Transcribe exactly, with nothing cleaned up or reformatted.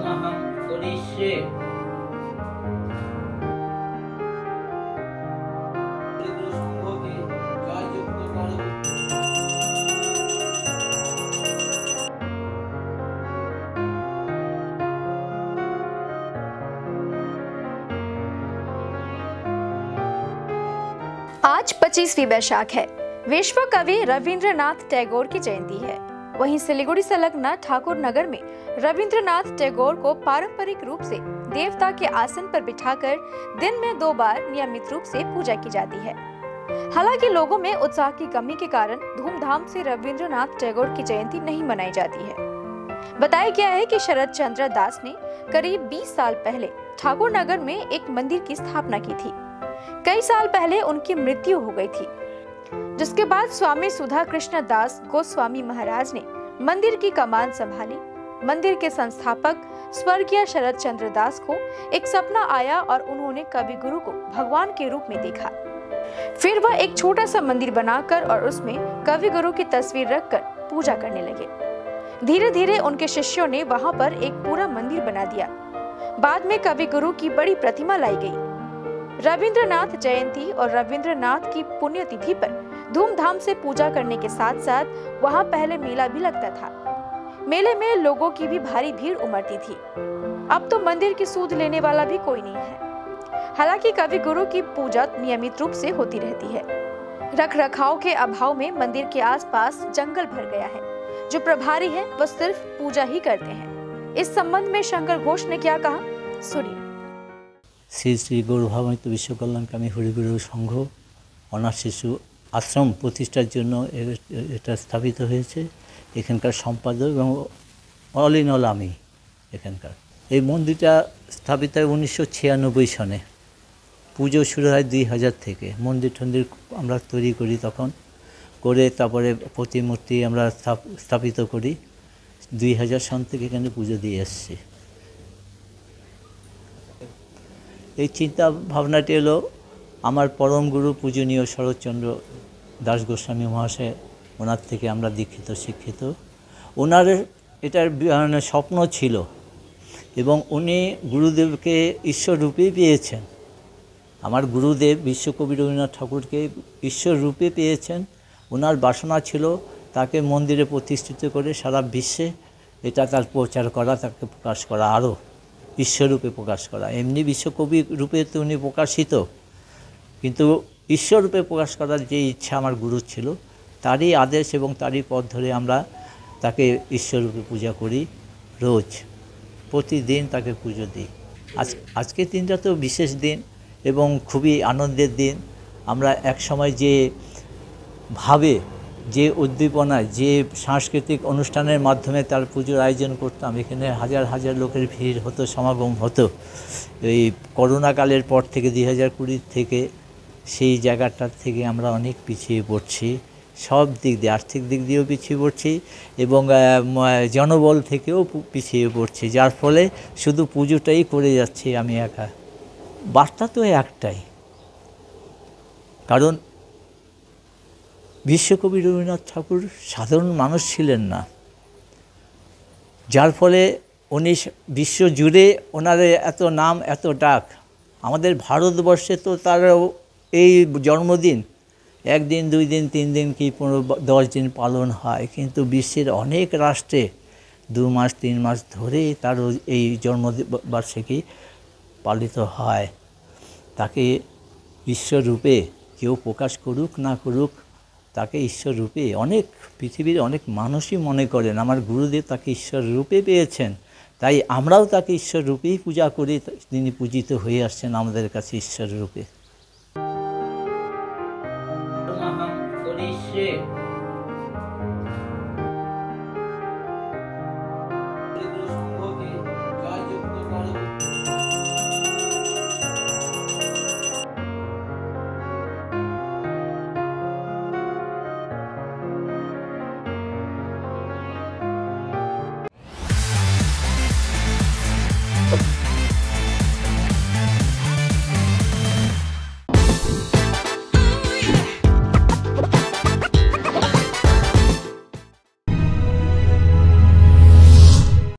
अहं करिष्ये। आज पच्चीसवीं बैशाख है। विश्व कवि रविंद्रनाथ टैगोर की जयंती है। वहीं सिलीगुड़ी संलग्न ठाकुर नगर में रविंद्रनाथ टैगोर को पारंपरिक रूप से देवता के आसन पर बिठाकर दिन में दो बार नियमित रूप से पूजा की जाती है। हालांकि लोगों में उत्साह की कमी के कारण धूमधाम से रविंद्रनाथ टैगोर की जयंती नहीं मनाई जाती है। बताया गया है कि शरद चंद्र दास ने करीब बीस साल पहले ठाकुर नगर में एक मंदिर की स्थापना की थी। कई साल पहले उनकी मृत्यु हो गई थी, जिसके बाद स्वामी सुधा कृष्ण दास गोस्वामी महाराज ने मंदिर की कमान संभाली। मंदिर के संस्थापक स्वर्गीय शरद चंद्र दास को एक सपना आया और उन्होंने कवि गुरु को भगवान के रूप में देखा। फिर वह एक छोटा सा मंदिर बनाकर और उसमें कवि गुरु की तस्वीर रखकर पूजा करने लगे। धीरे धीरे उनके शिष्यों ने वहां पर एक पूरा मंदिर बना दिया। बाद में कवि गुरु की बड़ी प्रतिमा लाई गई। रविंद्रनाथ जयंती और रविंद्रनाथ की पुण्यतिथि पर धूमधाम से पूजा करने के साथ साथ वहां पहले मेला भी लगता था। मेले में लोगों की भी भारी भीड़ उमड़ती थी। अब तो मंदिर की सूद लेने वाला भी कोई नहीं है। हालांकि कवि गुरु की पूजा नियमित रूप से होती रहती है। रख रखाव के अभाव में मंदिर के आसपास जंगल भर गया है। जो प्रभारी है वह सिर्फ पूजा ही करते हैं। इस संबंध में शंकर घोष ने क्या कहा, सुनिए। श्री श्री गौरभावनित विश्व कल्याणकामी हरिगुरु संघ अनाथ शिशु आश्रम प्रतिष्ठार জন্য এটা স্থাপিত হয়েছে। এখানকার সম্পাদক এবং অল ইন অল আমি এখানকার। এই মন্দিরটা স্থাপিত হয় উনিশশো ছিয়ানব্বই সনে। পুজো শুরু হয় দুই হাজার থেকে। মন্দির টন্দির আমরা তৈরি করি, তখন করে তারপরে প্রতিমূর্তি আমরা স্থাপিত করি। দুই হাজার সন থেকে এখানে পুজো দিয়ে আসছি। এই চিন্তা ভাবনাটি হলো আমার পরম গুরু পূজনীয় শরৎচন্দ্র দাস গোস্বামী মহাশয়, ওনার থেকে আমরা দীক্ষিত শিক্ষিত। ওনার এটার স্বপ্ন ছিল এবং উনি গুরুদেবকে ঈশ্বর রূপে পেয়েছেন। আমার গুরুদেব বিশ্বকবি রবীন্দ্রনাথ ঠাকুরকে ঈশ্বর রূপে পেয়েছেন। ওনার বাসনা ছিল তাকে মন্দিরে প্রতিষ্ঠিত করে সারা বিশ্বে এটা তার প্রচার করা, তাকে প্রকাশ করা, আরও ঈশ্বররূপে প্রকাশ করা। এমনি বিশ্বকবি রূপে তো উনি প্রকাশিত, কিন্তু ঈশ্বররূপে প্রকাশ করার যে ইচ্ছা আমার গুরুর ছিল, তারই আদেশ এবং তারই পথ ধরে আমরা তাকে ঈশ্বররূপে পূজা করি। রোজ প্রতিদিন তাকে পুজো দিই। আজ আজকের দিনটা তো বিশেষ দিন এবং খুবই আনন্দের দিন। আমরা এক সময় যে ভাবে, যে উদ্দীপনায়, যে সাংস্কৃতিক অনুষ্ঠানের মাধ্যমে তার পুজোর আয়োজন করতাম, এখানে হাজার হাজার লোকের ভিড় হতো, সমাগম হতো। এই করোনাকালের পর থেকে দুই হাজার কুড়ি থেকে সেই জায়গাটার থেকে আমরা অনেক পিছিয়ে পড়ছি। সব দিক দিয়ে, আর্থিক দিক দিয়েও পিছিয়ে পড়ছি এবং জনবল থেকেও পিছিয়ে পড়ছি, যার ফলে শুধু পুজোটাই করে যাচ্ছি আমি একা। বার্তা তো একটাই, কারণ বিশ্বকবি রবীন্দ্রনাথ ঠাকুর সাধারণ মানুষ ছিলেন না, যার ফলে উনি বিশ্ব জুড়ে ওনার এত নাম, এত ডাক। আমাদের ভারতবর্ষে তো তার এই জন্মদিন একদিন, দুই দিন, তিন দিন কি পনেরো দশ দিন পালন হয়, কিন্তু বিশ্বের অনেক রাষ্ট্রে দু মাস তিন মাস ধরে তার এই জন্মবার্ষিকী পালিত হয়। তাকে ঈশ্বররূপে কেউ প্রকাশ করুক না করুক, তাকে ঈশ্বররূপে অনেক পৃথিবীর অনেক মানুষই মনে করেন আমার গুরুদেব তাকে ঈশ্বররূপে পেয়েছেন। তাই আমরাও তাকে ঈশ্বররূপেই পূজা করি। তিনি পূজিত হয়ে আসছেন আমাদের কাছে ঈশ্বররূপে।